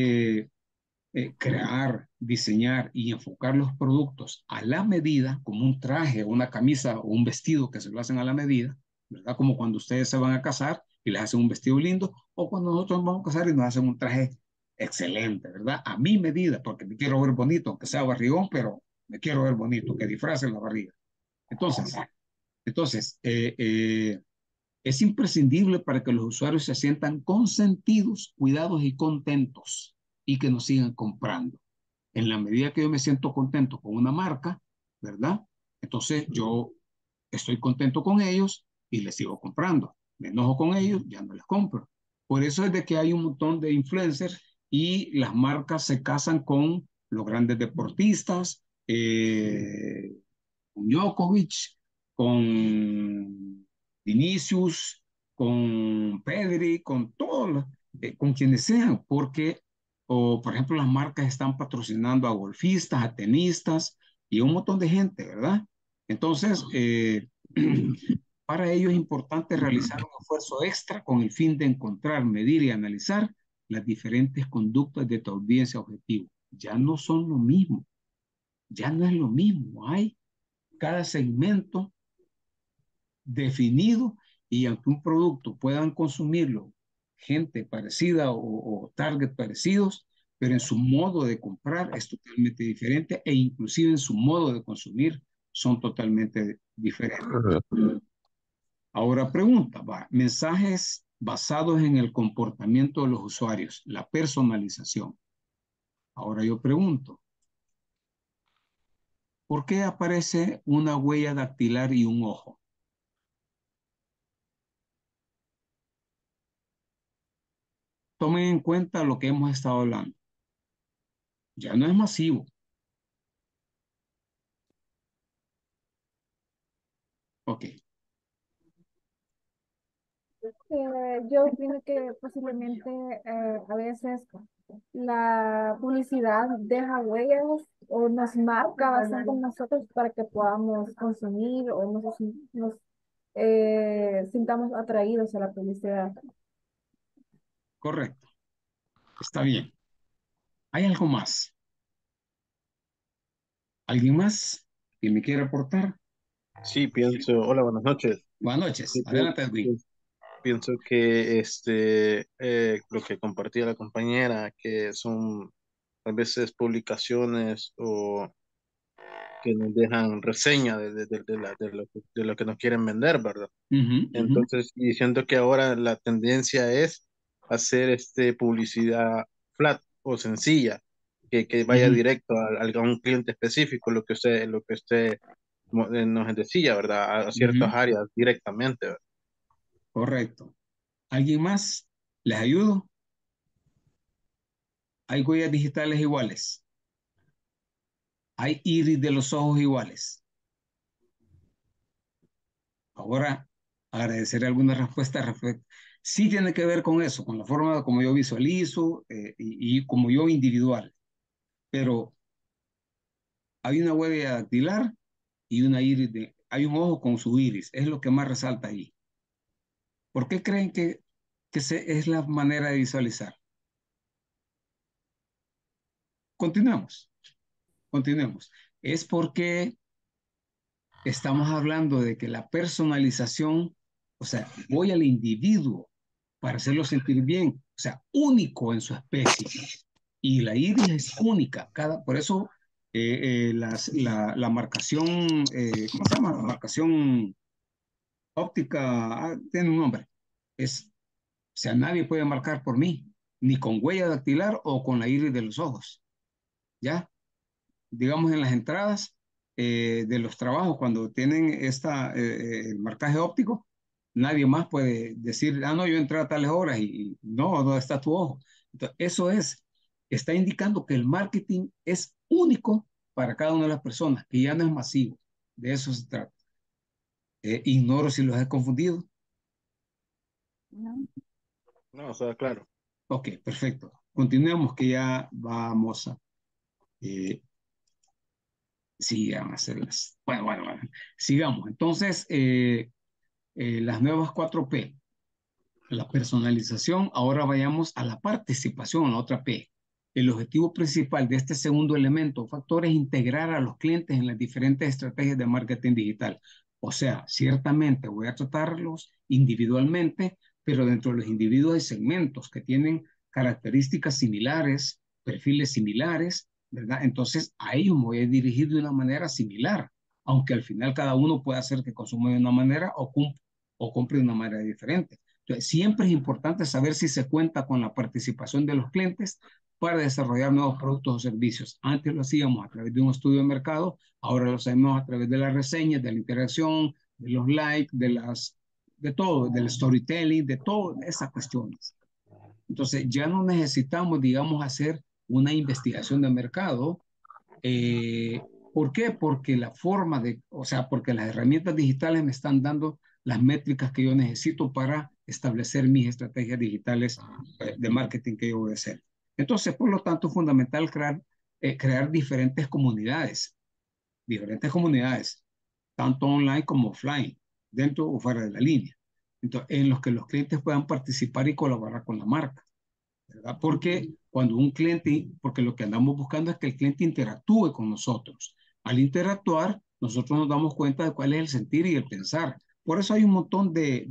S1: crear, diseñar y enfocar los productos a la medida, como un traje, una camisa o un vestido que se lo hacen a la medida, ¿verdad? Como cuando ustedes se van a casar y les hacen un vestido lindo, o cuando nosotros nos vamos a casar y nos hacen un traje excelente, ¿verdad? A mi medida, porque me quiero ver bonito, aunque sea barrigón, pero me quiero ver bonito, que disfracen la barriga. Entonces, entonces es imprescindible para que los usuarios se sientan consentidos, cuidados y contentos y que nos sigan comprando. En la medida que yo me siento contento con una marca, ¿verdad? Entonces yo estoy contento con ellos y les sigo comprando. Me enojo con ellos, ya no les compro. Por eso es de que hay un montón de influencers y las marcas se casan con los grandes deportistas, con Djokovic, con Vinicius, con Pedri, con todos, con quienes sean, porque, o por ejemplo, las marcas están patrocinando a golfistas, a tenistas y a un montón de gente, ¿verdad? Entonces, para ello es importante realizar un esfuerzo extra con el fin de encontrar, medir y analizar las diferentes conductas de tu audiencia objetivo. Ya no son lo mismo, ya no es lo mismo. Hay cada segmento definido y aunque un producto puedan consumirlo gente parecida o target parecidos, pero en su modo de comprar es totalmente diferente e inclusive en su modo de consumir son totalmente diferentes. Ahora pregunta, mensajes basados en el comportamiento de los usuarios, la personalización. Ahora yo pregunto, ¿por qué aparece una huella dactilar y un ojo? Tomen en cuenta lo que hemos estado hablando. Ya no es masivo. Ok,
S4: Yo opino que posiblemente a veces la publicidad deja huellas o nos marca bastante en nosotros para que podamos consumir o nos sintamos atraídos a la publicidad.
S1: correcto. Está bien. ¿Hay algo más? ¿Alguien más que me quiera aportar?
S5: Sí, pienso, hola, buenas noches.
S1: Buenas noches.
S5: Sí,
S1: Adelante, Edwin.
S5: pienso que lo que compartía la compañera, que son a veces publicaciones o que nos dejan reseña de lo que nos quieren vender, ¿verdad?
S1: Ujú, ujú,
S5: Entonces, y siento que ahora la tendencia es hacer publicidad flat o sencilla, que vaya
S1: ujú.
S5: directo a un cliente específico, lo que usted nos decía, ¿verdad? A ciertas
S1: Ujú,
S5: áreas directamente, ¿verdad?
S1: correcto. ¿Alguien más? ¿Les ayudo? ¿Hay huellas digitales iguales? ¿Hay iris de los ojos iguales? Ahora, agradeceré alguna respuesta. Sí tiene que ver con eso, con la forma como yo visualizo y como yo individual. Pero hay una huella dactilar y una iris hay un ojo con su iris, es lo que más resalta ahí. ¿Por qué creen que es la manera de visualizar? Continuemos, continuemos. Es porque estamos hablando de que la personalización, o sea, voy al individuo para hacerlo sentir bien, o sea, único en su especie. Y la iris es única, por eso la marcación, ¿cómo se llama? La marcación óptica, tiene un nombre. O sea, nadie puede marcar por mí, ni con huella dactilar o con la iris de los ojos, ¿ya? Digamos en las entradas de los trabajos, cuando tienen el marcaje óptico, Nadie más puede decir, ah, no, yo entré a tales horas y no, ¿dónde está tu ojo? Entonces, está indicando que el marketing es único para cada una de las personas, que ya no es masivo. De eso se trata. Ignoro si los he confundido.
S4: ¿no?
S5: No, o sea, claro.
S1: Ok, perfecto. Continuemos que ya vamos a... eh, sí, vamos a hacerlas. Bueno. Sigamos. Entonces, las nuevas 4P. La personalización, ahora vayamos a la participación, a la otra P. El objetivo principal de este segundo elemento o factor es integrar a los clientes en las diferentes estrategias de marketing digital. O sea, ciertamente voy a tratarlos individualmente, pero dentro de los individuos hay segmentos que tienen características similares, perfiles similares, ¿verdad? Entonces a ellos me voy a dirigir de una manera similar, aunque al final cada uno pueda hacer que consuma de una manera o compre de una manera diferente. Entonces, siempre es importante saber si se cuenta con la participación de los clientes para desarrollar nuevos productos o servicios. Antes lo hacíamos a través de un estudio de mercado, ahora lo hacemos a través de las reseñas, de la interacción, de los likes, de todo, del storytelling, de todas esas cuestiones. Entonces, ya no necesitamos, digamos, hacer una investigación de mercado. ¿Por qué? Porque porque las herramientas digitales me están dando las métricas que yo necesito para establecer mis estrategias digitales de marketing que yo voy a hacer. Entonces, por lo tanto, es fundamental crear diferentes comunidades, tanto online como offline, dentro o fuera de la línea. Entonces, en los que los clientes puedan participar y colaborar con la marca, ¿verdad? Porque lo que andamos buscando es que el cliente interactúe con nosotros. Al interactuar, nosotros nos damos cuenta de cuál es el sentir y el pensar. Por eso hay un montón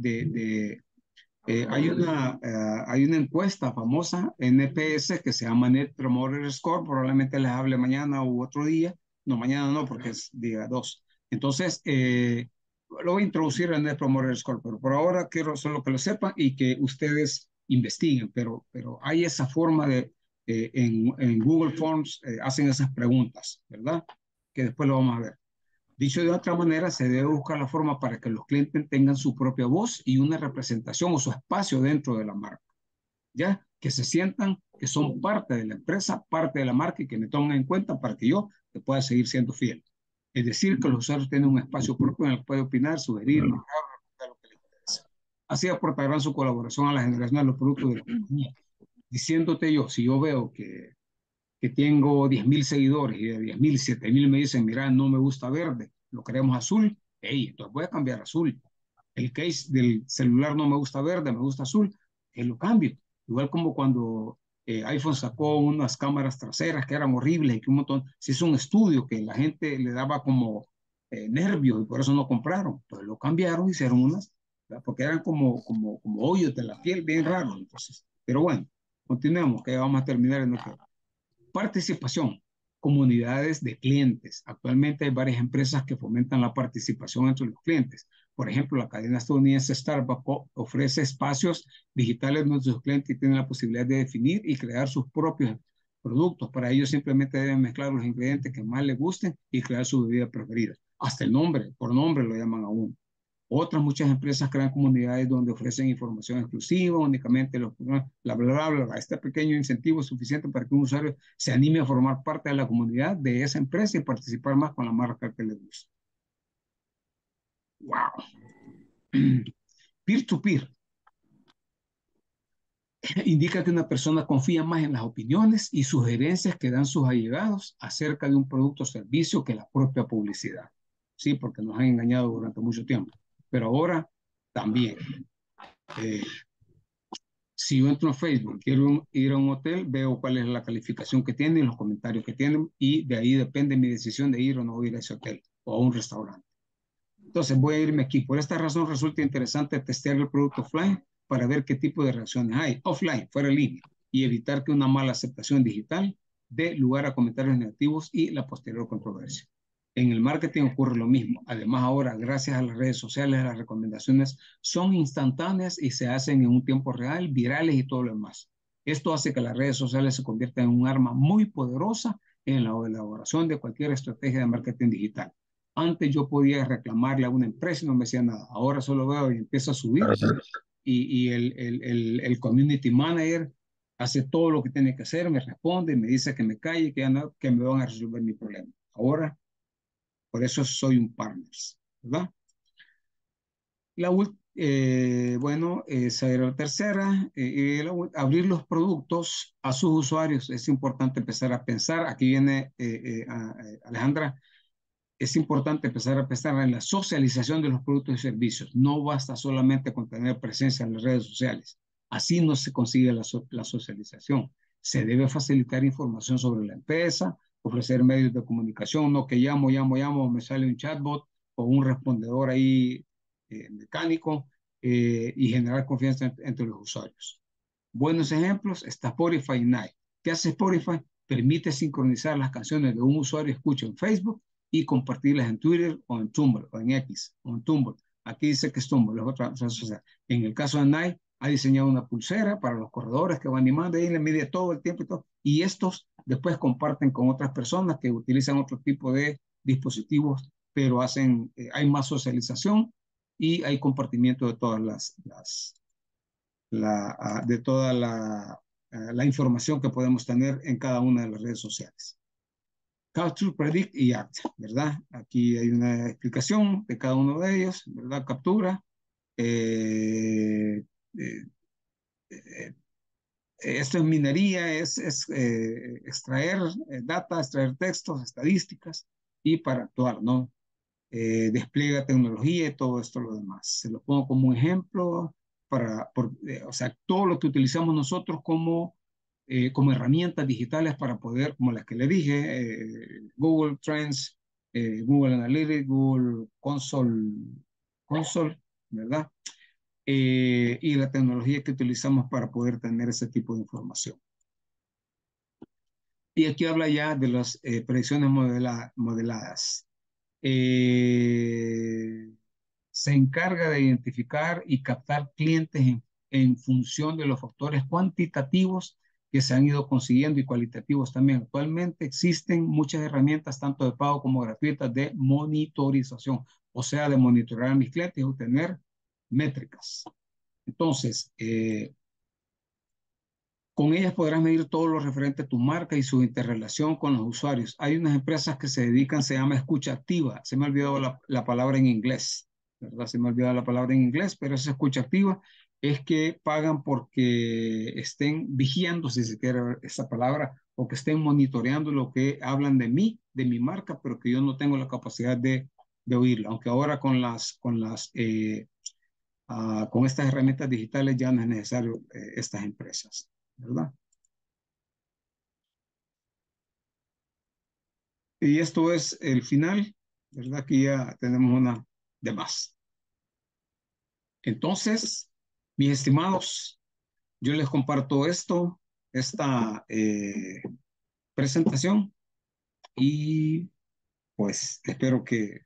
S1: hay una encuesta famosa, NPS, que se llama Net Promoter Score, probablemente les hable mañana u otro día. No, mañana no, porque es día 2. Entonces, lo voy a introducir en Net Promoter Score, pero por ahora quiero solo que lo sepan y que ustedes investiguen, pero hay esa forma en Google Forms, hacen esas preguntas, ¿verdad? Que después lo vamos a ver. Dicho de otra manera, se debe buscar la forma para que los clientes tengan su propia voz y una representación o su espacio dentro de la marca, ¿ya? Que se sientan que son parte de la empresa, parte de la marca y que me tomen en cuenta para que yo te pueda seguir siendo fiel. Es decir, que los usuarios tienen un espacio propio en el que pueden opinar, sugerir, mejorar, lo que les interesa. Así aportarán su colaboración a la generación de los productos de la compañía. Diciéndote yo, si yo veo que tengo 10,000 seguidores y de 10,000, 7,000 me dicen, mira, no me gusta verde, lo queremos azul, hey, entonces voy a cambiar azul. El case del celular no me gusta verde, me gusta azul, lo cambio. Igual como cuando iPhone sacó unas cámaras traseras que eran horribles y que un montón, se hizo un estudio que la gente le daba como nervios y por eso no compraron. Pues lo cambiaron, hicieron unas, ¿verdad? Porque eran como hoyos de la piel bien raros. Entonces, pero bueno, continuemos, que ya vamos a terminar en lo que participación, comunidades de clientes. Actualmente hay varias empresas que fomentan la participación entre los clientes. Por ejemplo, la cadena estadounidense Starbucks ofrece espacios digitales donde sus clientes tienen la posibilidad de definir y crear sus propios productos. Para ello simplemente deben mezclar los ingredientes que más les gusten y crear su bebida preferida. Hasta el nombre, por nombre lo llaman a uno. Otras muchas empresas crean comunidades donde ofrecen información exclusiva, únicamente bla. Este pequeño incentivo es suficiente para que un usuario se anime a formar parte de la comunidad de esa empresa y participar más con la marca que le gusta. ¡Wow! Peer-to-peer indica que una persona confía más en las opiniones y sugerencias que dan sus allegados acerca de un producto o servicio que la propia publicidad. Sí, porque nos han engañado durante mucho tiempo. Pero ahora también. Si yo entro a Facebook, quiero ir a un hotel, veo cuál es la calificación que tienen, los comentarios que tienen, y de ahí depende mi decisión de ir o no ir a ese hotel o a un restaurante. Entonces voy a irme aquí. Por esta razón resulta interesante testear el producto offline para ver qué tipo de reacciones hay offline, fuera de línea, y evitar que una mala aceptación digital dé lugar a comentarios negativos y la posterior controversia. En el marketing ocurre lo mismo. Además, ahora, gracias a las redes sociales, las recomendaciones son instantáneas y se hacen en un tiempo real, virales y todo lo demás. Esto hace que las redes sociales se conviertan en un arma muy poderosa en la elaboración de cualquier estrategia de marketing digital. Antes yo podía reclamarle a una empresa y no me decía nada. Ahora solo veo y empiezo a subir y el community manager hace todo lo que tiene que hacer, me responde, me dice que me calle, que, ya no, que me van a resolver mi problema. Ahora, por eso soy un partner, ¿verdad? Bueno, esa era la tercera. Abrir los productos a sus usuarios. Es importante empezar a pensar. Aquí viene Alejandra. Es importante empezar a pensar en la socialización de los productos y servicios. No basta solamente con tener presencia en las redes sociales. Así no se consigue la socialización. Se debe facilitar información sobre la empresa, ofrecer medios de comunicación, no que llamo, me sale un chatbot o un respondedor ahí mecánico y generar confianza entre los usuarios. Buenos ejemplos está Spotify y Nike. ¿Qué hace Spotify? Permite sincronizar las canciones de un usuario escucha en Facebook y compartirlas en Twitter o en Tumblr o en X o en Tumblr. Aquí dice que es Tumblr, es otra red social. En el caso de Nike, ha diseñado una pulsera para los corredores que van animando y le mide todo el tiempo y todo. Y estos después comparten con otras personas que utilizan otro tipo de dispositivos, pero hay más socialización y hay compartimiento de todas de toda la información que podemos tener en cada una de las redes sociales. Capture, Predict y Act, ¿verdad? Aquí hay una explicación de cada uno de ellos, ¿verdad? Captura, eh, eh, eh, esto es minería, es extraer data, extraer textos, estadísticas y para actuar, ¿no? Despliega tecnología y todo esto lo demás. Se lo pongo como un ejemplo o sea, todo lo que utilizamos nosotros como herramientas digitales para poder, como las que le dije, Google Trends, Google Analytics, Google Console, ¿verdad? Y la tecnología que utilizamos para poder tener ese tipo de información. Y aquí habla ya de las predicciones modeladas. Eh, Se encarga de identificar y captar clientes en función de los factores cuantitativos que se han ido consiguiendo y cualitativos también. Actualmente existen muchas herramientas, tanto de pago como gratuitas, de monitorización, o sea, de monitorear a mis clientes y obtener métricas. Entonces, con ellas podrás medir todo lo referente a tu marca y su interrelación con los usuarios. Hay unas empresas que se dedican, se llama escucha activa. Se me ha olvidado la palabra en inglés, ¿verdad? Se me ha olvidado la palabra en inglés, pero esa escucha activa es que pagan porque estén vigiando, si se quiere esa palabra, o que estén monitoreando lo que hablan de mí, de mi marca, pero que yo no tengo la capacidad de oírla. Aunque ahora con estas herramientas digitales ya no es necesario estas empresas, ¿verdad? Y esto es el final, ¿verdad? Aquí ya tenemos una de más. Entonces, mis estimados, yo les comparto esta presentación y pues espero que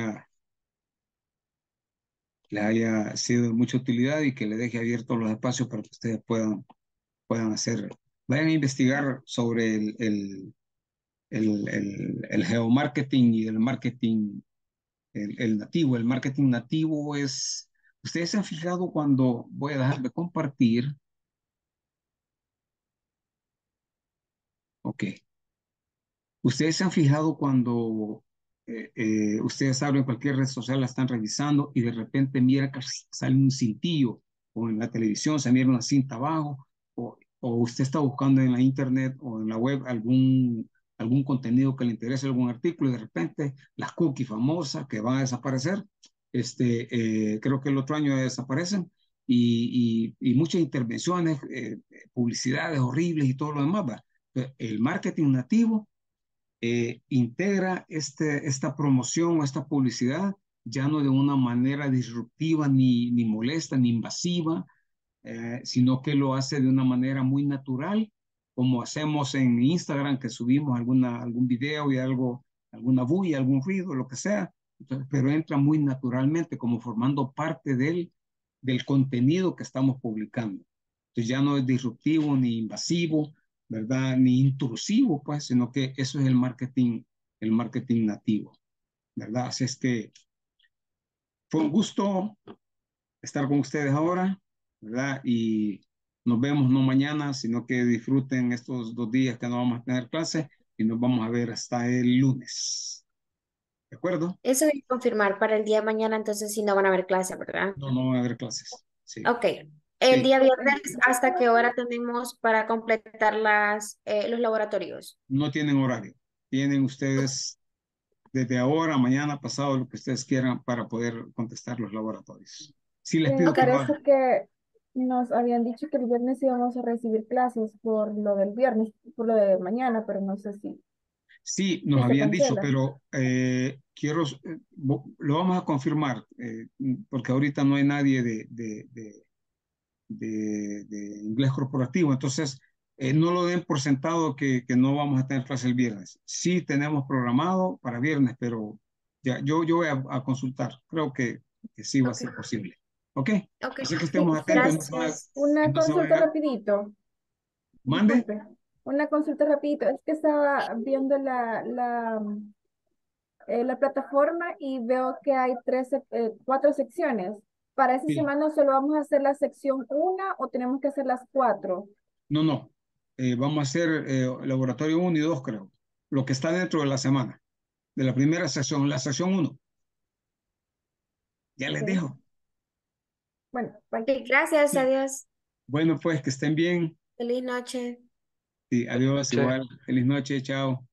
S1: les haya sido de mucha utilidad y que les deje abiertos los espacios para que ustedes puedan hacer, vayan a investigar sobre el geomarketing y el marketing el nativo. El marketing nativo es, ustedes se han fijado cuando, voy a dejar de compartir, ok, ustedes se han fijado cuando ustedes abren cualquier red social, la están revisando y de repente mira que sale un cintillo o en la televisión se mira una cinta abajo o usted está buscando en la internet o en la web algún contenido que le interese, algún artículo y de repente las cookies famosas que van a desaparecer, creo que el otro año desaparecen y muchas intervenciones, publicidades horribles y todo lo demás. ¿Va? El marketing nativo integra esta promoción o esta publicidad ya no de una manera disruptiva, ni molesta, ni invasiva, sino que lo hace de una manera muy natural, como hacemos en Instagram, que subimos algún video y alguna bulla, algún ruido, lo que sea, entonces, pero entra muy naturalmente, como formando parte del contenido que estamos publicando. Entonces ya no es disruptivo ni invasivo, ¿verdad? Ni intrusivo, pues, sino que eso es el marketing nativo, ¿verdad? Así es que fue un gusto estar con ustedes ahora, ¿verdad? Y nos vemos no mañana, sino que disfruten estos 2 días que no vamos a tener clase y nos vamos a ver hasta el lunes. ¿De acuerdo?
S3: Eso voy a confirmar para el día de mañana, entonces sí no van a haber clase, ¿verdad?
S1: No, no van a haber clases. Sí.
S3: Ok. El
S1: Sí.
S3: día viernes, ¿hasta qué hora tenemos para completar los laboratorios?
S1: No tienen horario. Tienen ustedes desde ahora, mañana, pasado, lo que ustedes quieran para poder contestar los laboratorios. Sí les pido que lo
S4: Parece
S1: hagan.
S4: que nos habían dicho que el viernes íbamos a recibir clases por lo del viernes, por lo de mañana, pero no sé
S1: Sí,
S4: si
S1: nos
S4: se
S1: habían dicho,
S4: cancela.
S1: pero lo vamos a confirmar, porque ahorita no hay nadie de inglés corporativo, entonces no lo den por sentado que no vamos a tener clase el viernes. Sí tenemos programado para viernes, pero ya, yo voy a consultar, creo que sí va a
S3: Ok,
S1: ser posible. ¿Ok?
S3: ok.
S1: Así que
S4: Sí,
S1: estemos atentos
S3: Gracias.
S1: y
S4: una
S1: no se
S4: consulta
S1: vaya.
S4: rapidito.
S1: Mande.
S4: Disculpe, una consulta rapidito. Es que estaba viendo la plataforma y veo que hay 4 secciones. Para esa
S1: Sí.
S4: semana solo vamos a hacer la sección 1 o tenemos que hacer las 4.
S1: No, no. Vamos a hacer laboratorio 1 y 2, creo. Lo que está dentro de la semana, de la primera sección, la sección 1. Ya les
S4: Ok.
S1: dejo.
S4: Bueno, bye.
S3: Ok, gracias,
S1: Sí.
S3: adiós.
S1: Bueno, pues que estén bien.
S3: Feliz noche.
S1: Sí, adiós,
S5: Sí.
S1: igual. Feliz noche, chao.